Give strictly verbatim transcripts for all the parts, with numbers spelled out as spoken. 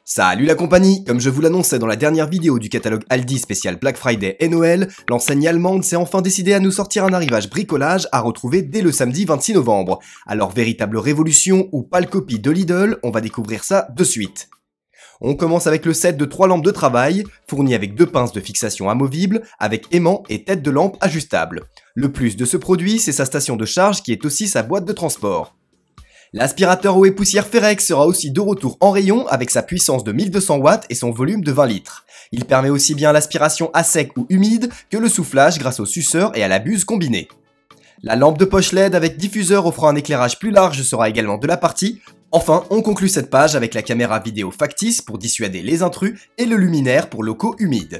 Salut la compagnie! Comme je vous l'annonçais dans la dernière vidéo du catalogue Aldi spécial Black Friday et Noël, l'enseigne allemande s'est enfin décidée à nous sortir un arrivage bricolage à retrouver dès le samedi vingt-six novembre. Alors véritable révolution ou pâle copie de Lidl, on va découvrir ça de suite. On commence avec le set de trois lampes de travail, fournies avec deux pinces de fixation amovibles, avec aimant et tête de lampe ajustable. Le plus de ce produit, c'est sa station de charge qui est aussi sa boîte de transport. L'aspirateur eau et poussière Ferex sera aussi de retour en rayon avec sa puissance de mille deux cents watts et son volume de vingt litres. Il permet aussi bien l'aspiration à sec ou humide que le soufflage grâce au suceur et à la buse combinée. La lampe de poche L E D avec diffuseur offrant un éclairage plus large sera également de la partie. Enfin, on conclut cette page avec la caméra vidéo factice pour dissuader les intrus et le luminaire pour locaux humides.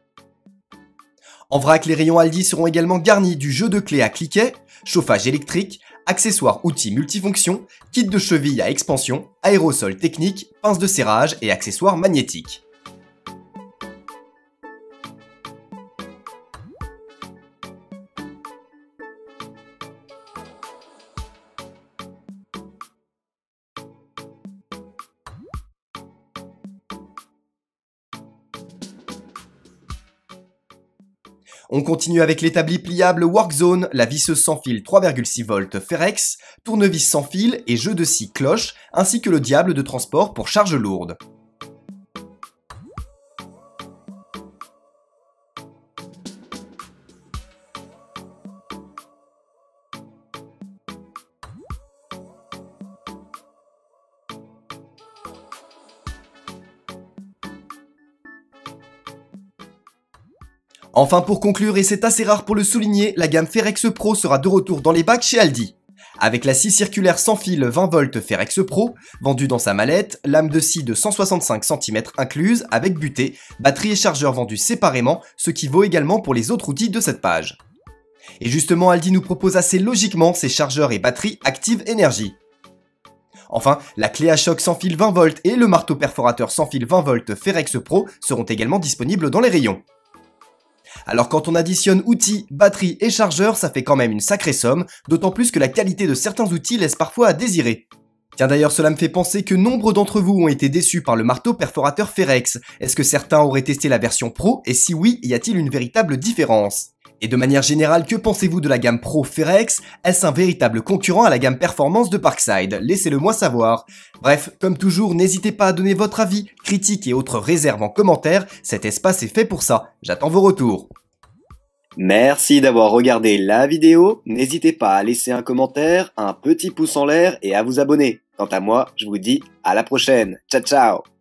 En vrac, les rayons Aldi seront également garnis du jeu de clés à cliquet, chauffage électrique, accessoires outils multifonctions, kit de cheville à expansion, aérosol technique, pince de serrage et accessoires magnétiques. On continue avec l'établi pliable Workzone, la visseuse sans fil trois virgule six volts Ferex, tournevis sans fil et jeu de scie cloche, ainsi que le diable de transport pour charge lourde. Enfin pour conclure, et c'est assez rare pour le souligner, la gamme Ferex Pro sera de retour dans les bacs chez Aldi. Avec la scie circulaire sans fil vingt volts Ferex Pro, vendue dans sa mallette, lame de scie de cent soixante-cinq centimètres incluse avec butée, batterie et chargeur vendus séparément, ce qui vaut également pour les autres outils de cette page. Et justement, Aldi nous propose assez logiquement ses chargeurs et batteries Active Energy. Enfin, la clé à choc sans fil vingt volts et le marteau perforateur sans fil vingt volts Ferex Pro seront également disponibles dans les rayons. Alors quand on additionne outils, batterie et chargeur, ça fait quand même une sacrée somme, d'autant plus que la qualité de certains outils laisse parfois à désirer. Tiens d'ailleurs, cela me fait penser que nombre d'entre vous ont été déçus par le marteau perforateur Ferex. Est-ce que certains auraient testé la version Pro, et si oui, y a-t-il une véritable différence? Et de manière générale, que pensez-vous de la gamme Pro Ferex? Est-ce un véritable concurrent à la gamme Performance de Parkside? Laissez-le moi savoir. Bref, comme toujours, n'hésitez pas à donner votre avis, critiques et autres réserves en commentaire, cet espace est fait pour ça. J'attends vos retours. Merci d'avoir regardé la vidéo, n'hésitez pas à laisser un commentaire, un petit pouce en l'air et à vous abonner. Quant à moi, je vous dis à la prochaine. Ciao ciao!